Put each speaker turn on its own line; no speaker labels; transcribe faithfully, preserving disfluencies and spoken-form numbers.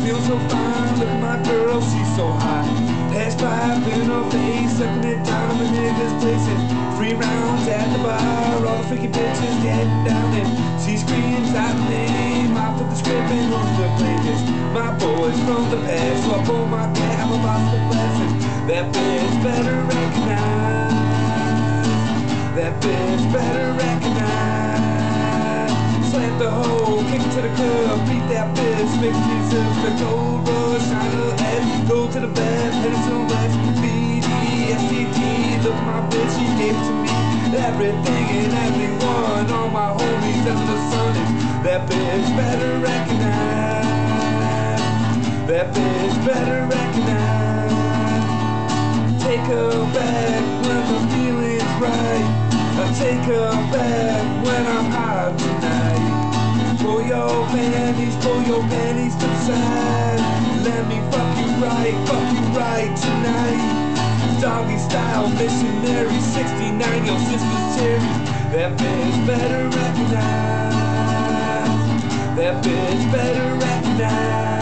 feel so fine, look at my girl, she's so hot. Hash pipe in her face, sucking it down in the niggas' places. Three rounds at the bar, all the freaky bitches getting down and she screams out the name. I put the script in on the playlist. My boys from the past, so I pull my cat, I'm about to blessing. That bitch better recognize. That bitch better recognize. Slant the hole, kick it to the curb, beat that bitch, make Jesus the gold rush, shine her head, go to the bed, headed to west, B D S T T, look my bitch, she gave it to me, everything and everyone, all my homies under the sun is, that bitch better recognize, that bitch better recognize, take her back when the feeling's right, I take her back when I'm high tonight. Pull your panties, pull your panties to the side. Let me fuck you right, fuck you right tonight. Doggy style missionary, sixty-nine, your sister's cherry. That bitch better recognize. That bitch better recognize.